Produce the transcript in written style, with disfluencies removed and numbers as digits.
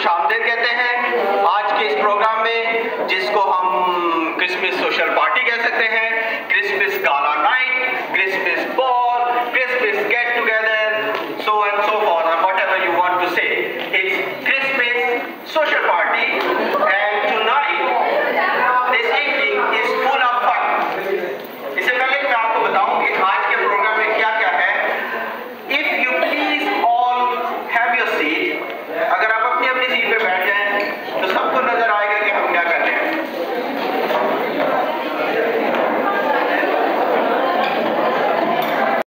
खुशामदीद कहते हैं आज के इस प्रोग्राम में, जिसको हम क्रिसमस सोशल पार्टी कह सकते हैं, Christmas gala night, Christmas ball, Christmas get together, so and so for.